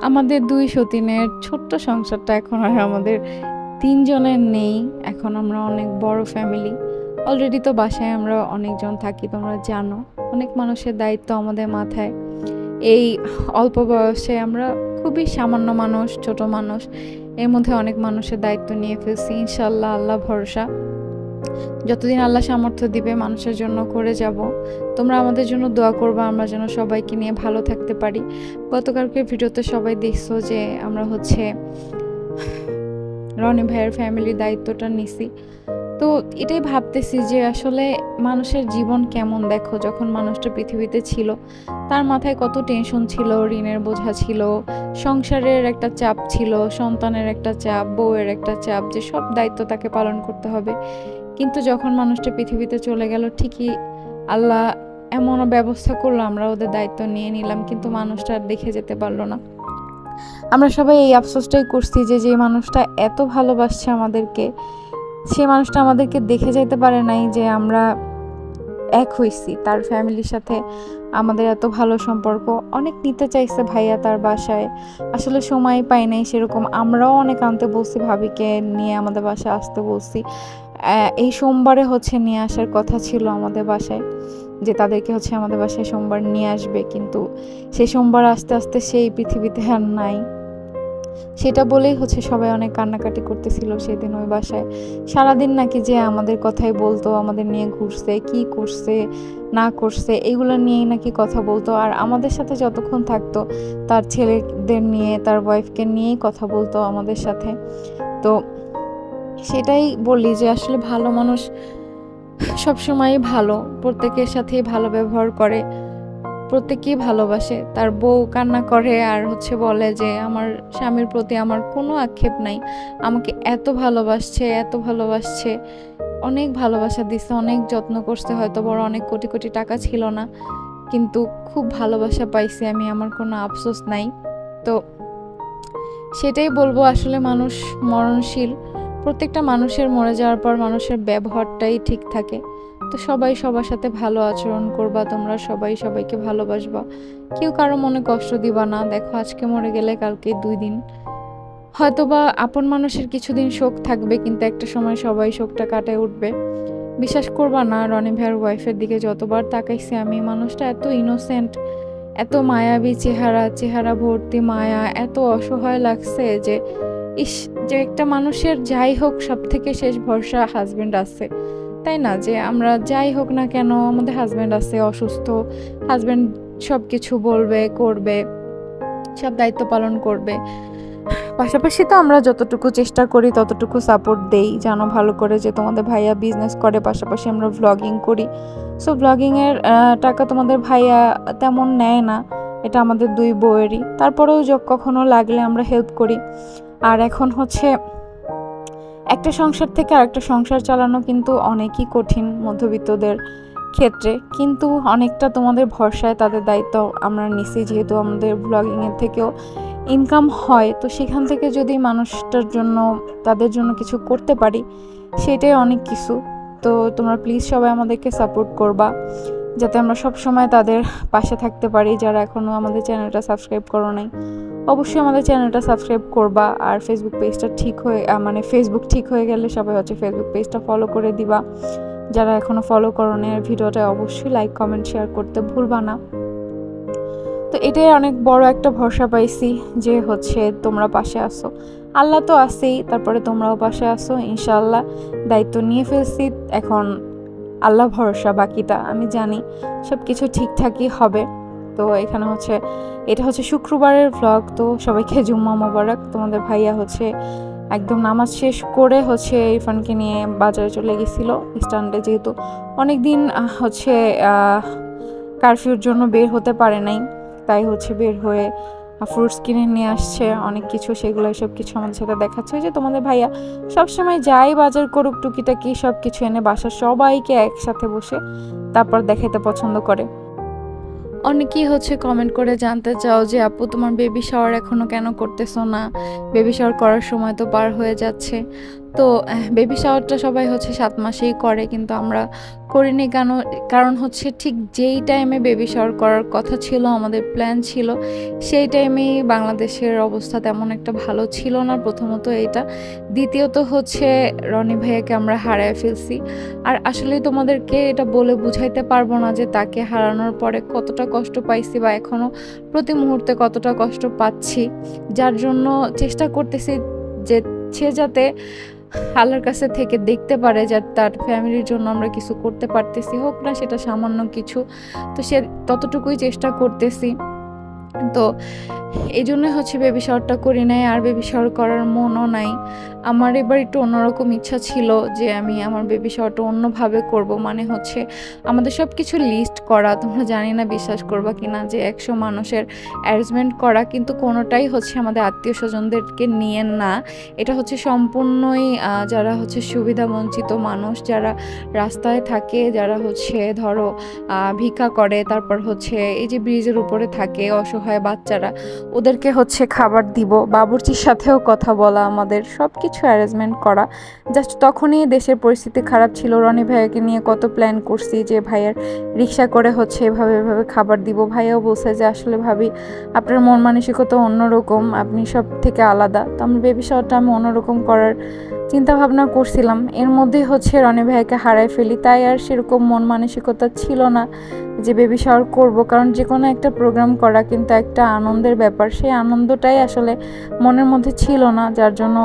আমাদের ২ সতীনের ছোট্ট সংসারটা এখন আর আমাদের ৩ জনের নেই। এখন আমরা অনেক বড় ফ্যামিলি। অলরেডি তো বাসায় আমরা অনেকজন থাকি, তোমরা জানো। অনেক মানুষের দায়িত্ব আমাদের মাথায়। এই অল্প বয়সে আমরা খুবই সামান্য মানুষ, ছোট মানুষ। এর মধ্যে অনেক মানুষের দায়িত্ব নিয়ে ফেলছি। ইনশাআল্লাহ, আল্লাহ ভরসা। যতদিন আল্লাহ সামর্থ্য দিবে মানুষের জন্য করে যাব। তোমরা আমাদের জন্য দোয়া করবা, আমরা যেন সবাইকে নিয়ে ভালো থাকতে পারি। গতকালকে ভিডিওতে সবাই দেখছো যে আমরা রনি ভাইয়ের ফ্যামিলির দায়িত্বটা নিছি। তো এটাই ভাবতেছি যে আসলে মানুষের জীবন কেমন। দেখো, যখন মানুষটা পৃথিবীতে ছিল তার মাথায় কত টেনশন ছিল, ঋণের বোঝা ছিল, সংসারের একটা চাপ ছিল, সন্তানের একটা চাপ, বউয়ের একটা চাপ, যে সব দায়িত্ব তাকে পালন করতে হবে। কিন্তু যখন মানুষটা পৃথিবীতে চলে গেল, ঠিকই আল্লাহ এমন ব্যবস্থা করলো, আমরা ওদের দায়িত্ব নিয়ে নিলাম, কিন্তু মানুষটা আর দেখে যেতে পারলো না। আমরা সবাই এই আফসোসটাই করছি যে মানুষটা এত ভালোবাসছে আমাদেরকে, সেই মানুষটা আমাদেরকে দেখে যেতে পারে নাই যে আমরা এক হইছি। তার ফ্যামিলির সাথে আমাদের এত ভালো সম্পর্ক। অনেক নিতে চাইছে ভাইয়া তার বাসায়, আসলে সময় পাই নাই সেরকম। আমরাও অনেক আনতে বলছি, ভাবিকে নিয়ে আমাদের বাসায় আসতে বলছি। এই সোমবারে নিয়ে আসার কথা ছিল আমাদের বাসায়, যে তাদেরকে আমাদের বাসায় সোমবার নিয়ে আসবে, কিন্তু সেই সোমবার আস্তে আস্তে সেই পৃথিবীতে আর নাই। সেটা বলেই সবাই অনেক কান্নাকাটি করতেছিল সেদিন ওই বাসায়। সারাদিন নাকি যে আমাদের কথাই বলতো, আমাদের নিয়ে ঘুরছে, কি করছে না করছে এগুলো নিয়েই নাকি কথা বলতো। আর আমাদের সাথে যতক্ষণ থাকতো তার ছেলেদের নিয়ে, তার ওয়াইফকে নিয়েই কথা বলতো আমাদের সাথে। তো সেটাই বলি যে আসলে ভালো মানুষ সবসময়ই ভালো, প্রত্যেকের সাথেই ভালো ব্যবহার করে, প্রত্যেকেই ভালোবাসে। তার বউ কান্না করে আর বলে যে আমার স্বামীর প্রতি আমার কোনো আক্ষেপ নাই, আমাকে এত ভালোবাসছে, এত ভালোবাসছে, অনেক ভালোবাসা দিচ্ছে, অনেক যত্ন করছে। হয়তো বড় অনেক কোটি কোটি টাকা ছিল না, কিন্তু খুব ভালোবাসা পাইছি আমি, আমার কোনো আফসোস নাই। তো সেটাই বলবো, আসলে মানুষ মরণশীল। প্রত্যেকটা মানুষের মরে যাওয়ার পর মানুষের ব্যবহারটাই ঠিক থাকে। তো সবাই সবার সাথে ভালো আচরণ করবা, তোমরা সবাই সবাইকে ভালোবাসবা, কেউ কারো মনে কষ্ট দিবা না। দেখো, আজকে মরে গেলে কালকে 2 দিন, হয়তোবা আপন মানুষের কিছুদিন শোক থাকবে, কিন্তু একটা সময় সবাই শোকটা কাটায় উঠবে। বিশ্বাস করবা না, রনি ভাইয়ের ওয়াইফের দিকে যতবার তাকাইছি আমি, মানুষটা এত ইনোসেন্ট, এত মায়াবী চেহারা, চেহারা ভর্তি মায়া, এত অসহায় লাগছে যে ইস, যে একটা মানুষের যাই হোক সব থেকে শেষ ভরসা হাজবেন্ড আছে, তাই না? যে আমরা যাই হোক না কেন, আমাদের হাজবেন্ড আছে, অসুস্থ, হাজবেন্ড সব কিছু বলবে, করবে, সব দায়িত্ব পালন করবে। পাশাপাশি তো আমরা যতটুকু চেষ্টা করি ততটুকু সাপোর্ট দেই, জানো ভালো করে যে তোমাদের ভাইয়া বিজনেস করে, পাশাপাশি আমরা ভ্লগিং করি। সো ভ্লগিংয়ের টাকা তোমাদের ভাইয়া তেমন নেয় না, এটা আমাদের 2 বউয়েরই। তারপরেও কখনো লাগলে আমরা হেল্প করি। আর এখন একটা সংসার থেকে আরেকটা সংসার চালানো কিন্তু অনেকই কঠিন মধ্যবিত্তদের ক্ষেত্রে, কিন্তু অনেকটা তোমাদের ভরসায় তাদের দায়িত্ব আমরা নিছি, যেহেতু আমাদের ব্লগিংয়ের থেকেও ইনকাম হয়। তো সেখান থেকে যদি মানুষটার জন্য, তাদের জন্য কিছু করতে পারি, সেটাই অনেক কিছু। তো তোমরা প্লিজ সবাই আমাদেরকে সাপোর্ট করবা, যাতে আমরা সব সময় তাদের পাশে থাকতে পারি। যারা এখনও আমাদের চ্যানেলটা সাবস্ক্রাইব করো নাই, অবশ্যই আমাদের চ্যানেলটা সাবস্ক্রাইব করবা। আর ফেসবুক পেজটা ফেসবুক ঠিক হয়ে গেলে সবাই ফেসবুক পেজটা ফলো করে দিবা। যারা এখনও ফলো করো না, আর ভিডিওটা অবশ্যই লাইক, কমেন্ট, শেয়ার করতে ভুলবা না। তো এটাই অনেক বড় একটা ভরসা পাইছি যে তোমরা পাশে আসো। আল্লাহ তো আছেই, তারপরে তোমরাও পাশে আসো। ইনশাআল্লাহ দায়িত্ব নিয়ে ফেলছি, এখন আল্লাহ ভরসা, বাকিটা আমি জানি সব কিছু ঠিকঠাকই হবে। তো এখানে এটা শুক্রবারের ভ্লগ। তো সবাইকে জুম্মা মোবারক। তোমাদের ভাইয়া একদম নামাজ শেষ করে ইরফানকে নিয়ে বাজারে চলে গেছিল স্ট্যান্ডে, যেহেতু অনেকদিন কারফিউর জন্য বের হতে পারে নাই, তাই বের হয়ে ফ্রুটস কিনে নিয়ে আসছে অনেক কিছু, সেগুলো সব কিছু আমাদের সাথে দেখাচ্ছে যে তোমাদের ভাইয়া সবসময় যাই বাজার করুক, টুকিটাকি সব কিছু এনে বাসার সবাইকে একসাথে বসে তারপর দেখাইতে পছন্দ করে। অনেকেই কমেন্ট করে জানতে চাও যে আপু তোমার বেবি শাওয়ার এখনো কেন করতেছো না, বেবি শাওয়ার করার সময় তো পার হয়ে যাচ্ছে। তো বেবি শাওয়ারটা সবাই 7 মাসেই করে, কিন্তু আমরা করিনি কেন, কারণ হচ্ছে ঠিক যেই টাইমে বেবি শাওয়ার করার কথা ছিল, আমাদের প্ল্যান ছিল, সেই টাইমেই বাংলাদেশের অবস্থা তেমন একটা ভালো ছিল না। প্রথমত এটা, দ্বিতীয়ত হচ্ছে রনি ভাইয়াকে আমরা হারায় ফেলছি। আর আসলে তোমাদেরকে এটা বলে বুঝাইতে পারবো না যে তাকে হারানোর পরে কতটা কষ্ট পাইছি বা এখনো প্রতি মুহূর্তে কতটা কষ্ট পাচ্ছি, যার জন্য চেষ্টা করতেছি যে সে যাতে আল্লাহর কাছে থেকে দেখতে পারে যে তার ফ্যামিলির জন্য আমরা কিছু করতে পারতেছি, হোক না সেটা সামান্য কিছু, তো সে ততটুকুই চেষ্টা করতেছি। তো এই জন্য হচ্ছে বেবি শাওয়ারটা করি নাই, আর বেবি শাওয়ার করার মনও নাই। আমার এবার একটু অন্যরকম ইচ্ছা ছিল যে আমি আমার বেবি শাওয়ারটা অন্যভাবে করব, মানে হচ্ছে আমাদের সব কিছু লিস্ট করা, তোমরা জানি না বিশ্বাস করবা কিনা, যে 100 মানুষের অ্যারেঞ্জমেন্ট করা, কিন্তু কোনোটাই হচ্ছে আমাদের আত্মীয় স্বজনদেরকে নিয়ে না। এটা হচ্ছে সম্পূর্ণই যারা হচ্ছে সুবিধা বঞ্চিত মানুষ, যারা রাস্তায় থাকে, যারা হচ্ছে ধরো ভিক্ষা করে, তারপর হচ্ছে এই যে ব্রিজের উপরে থাকে অসহায় বাচ্চারা, ওদেরকে হচ্ছে খাবার দিব, বাবুর্চির সাথেও কথা বলা, আমাদের সব কিছু অ্যারেঞ্জমেন্ট করা। জাস্ট তখনই দেশের পরিস্থিতি খারাপ ছিল, রনি ভাইয়াকে নিয়ে কত প্ল্যান করছি যে ভাইয়ার রিক্সা করে হচ্ছে এভাবে খাবার দিব। ভাইয়াও বলছে যে আসলে ভাবি আপনার মন মানসিকতা অন্যরকম, আপনি সব থেকে আলাদা। তো আমার বেবি শাওয়ারটা আমি অন্যরকম করার চিন্তা ভাবনা করছিলাম, এর মধ্যে হচ্ছে রনি ভাইয়াকে হারাই ফেলি, তাই আর সেরকম মন মানসিকতা ছিল না যে বেবি শাওয়ার করব। কারণ যে কোনো একটা প্রোগ্রাম করা কিন্তু একটা আনন্দের ব্যাপার, সেই আনন্দটাই আসলে মনের মধ্যে ছিল না, যার জন্য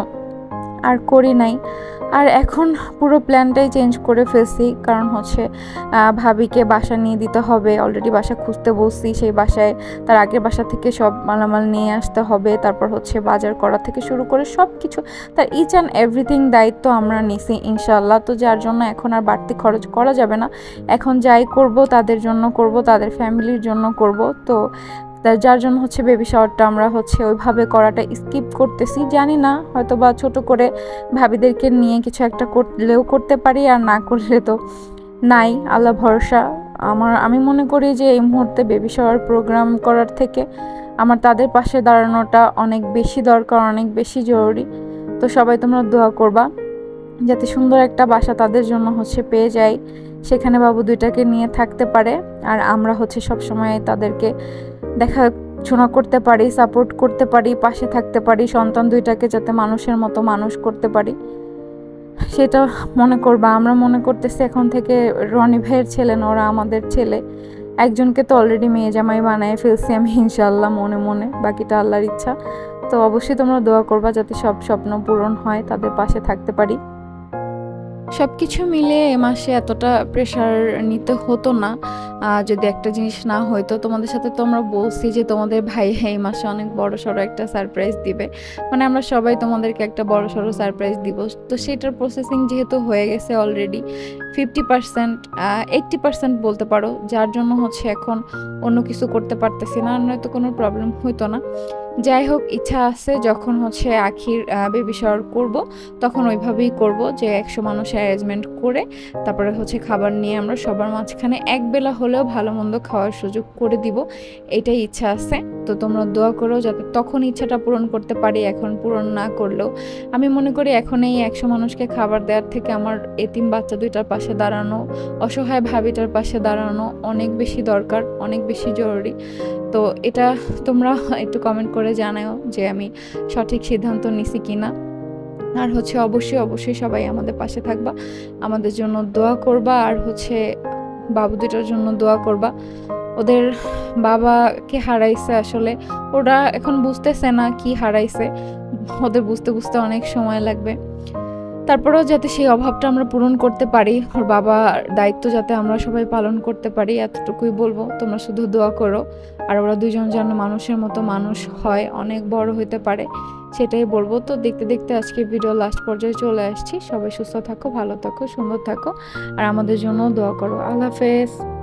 আর করি নাই। আর এখন পুরো প্ল্যানটাই চেঞ্জ করে ফেলছি, কারণ হচ্ছে ভাবিকে বাসা নিয়ে দিতে হবে, অলরেডি বাসা খুঁজতে বলছি, সেই বাসায় তার আগের বাসা থেকে সব মালামাল নিয়ে আসতে হবে, তারপর হচ্ছে বাজার করা থেকে শুরু করে সব কিছু তার ইচ অ্যান্ড এভরিথিং দায়িত্ব আমরা নিছি ইনশাল্লাহ। তো যার জন্য এখন আর বাড়তি খরচ করা যাবে না, এখন যাই করব তাদের জন্য করব, তাদের ফ্যামিলির জন্য করব। তো যার জন্য হচ্ছে বেবি শাওয়ারটা আমরা হচ্ছে ওইভাবে করাটা স্কিপ করতেছি। জানি না, হয়তো বা ছোট করে ভাবিদেরকে নিয়ে কিছু একটা করলেও করতে পারি, আর না করলে তো নাই, আল্লাহ ভরসা। আমি মনে করি যে এই মুহূর্তে বেবি শাওয়ার প্রোগ্রাম করার থেকে আমার তাদের পাশে দাঁড়ানোটা অনেক বেশি দরকার, অনেক বেশি জরুরি। তো সবাই তোমরা দোয়া করবা যাতে সুন্দর একটা বাসা তাদের জন্য হচ্ছে পেয়ে যাই, সেখানে বাবু দুইটাকে নিয়ে থাকতে পারে, আর আমরা হচ্ছে সবসময় তাদেরকে দেখাশোনা করতে পারি, সাপোর্ট করতে পারি, পাশে থাকতে পারি, সন্তান দুইটাকে যাতে মানুষের মতো মানুষ করতে পারি সেটা মনে করবা। আমরা মনে করতেছি এখন থেকে রনি ভাইয়ের ছেলে না, ওরা আমাদের ছেলে। একজনকে তো অলরেডি মেয়ে জামাই বানায় ফেলছি আমি ইনশাআল্লাহ, মনে মনে, বাকিটা আল্লাহর ইচ্ছা। তো অবশ্যই তোমরা দোয়া করবা যাতে সব স্বপ্ন পূরণ হয়, তাদের পাশে থাকতে পারি। সব কিছু মিলে এ মাসে এতটা প্রেশার নিতে হতো না যদি একটা জিনিস না হয়তো। তোমাদের সাথে তো আমরা বলছি যে তোমাদের ভাই এই মাসে অনেক বড় সড়ো একটা সারপ্রাইজ দিবে, মানে আমরা সবাই তোমাদেরকে একটা বড় সড়ো সারপ্রাইজ দিব। তো সেটার প্রসেসিং যেহেতু হয়ে গেছে অলরেডি 50%, 80% বলতে পারো, যার জন্য হচ্ছে এখন অন্য কিছু করতে পারতেছি না, নয়তো কোনো প্রবলেম হইতো না। যাই হোক, ইচ্ছা আছে যখন হচ্ছে আখির বেবি শাওয়ার করব তখন ওইভাবেই করব, যে 100 মানুষ অ্যারেঞ্জমেন্ট করে তারপরে হচ্ছে খাবার নিয়ে আমরা সবার মাঝখানে একবেলা হলেও ভালো মন্দ খাওয়ার সুযোগ করে দিব, এটাই ইচ্ছা আছে। তো তোমরা দোয়া করো যাতে তখন ইচ্ছাটা পূরণ করতে পারি, এখন পূরণ না করলেও। আমি মনে করি এখন এই 100 মানুষকে খাবার দেওয়ার থেকে আমার এতিম বাচ্চা দুইটার পাশে দাঁড়ানো, অসহায় ভাবিটার পাশে দাঁড়ানো অনেক বেশি দরকার, অনেক বেশি জরুরি। তো এটা তোমরা একটু কমেন্ট করে জানাও যে আমি সঠিক সিদ্ধান্ত নিছি কিনা। আর হচ্ছে অবশ্যই সবাই আমাদের পাশে থাকবা, আমাদের জন্য দোয়া করবা, আর হচ্ছে বাবু দুটার জন্য দোয়া করবা। ওদের বাবাকে হারাইছে, আসলে ওরা এখন বুঝতেছে না কি হারাইছে, ওদের বুঝতে বুঝতে অনেক সময় লাগবে। তারপরেও যাতে সেই অভাবটা আমরা পূরণ করতে পারি, ওর বাবার দায়িত্ব যাতে আমরা সবাই পালন করতে পারি, এতটুকুই বলবো। তোমরা শুধু দোয়া করো, আর ওরা দুজন যেন মানুষের মতো মানুষ হয়, অনেক বড় হইতে পারে, সেটাই বলবো। তো দেখতে দেখতে আজকে ভিডিও লাস্ট পর্যায়ে চলে আসছি। সবাই সুস্থ থাকো, ভালো থাকো, সুন্দর থাকো, আর আমাদের জন্য দোয়া করো। আল্লাহ হাফেজ।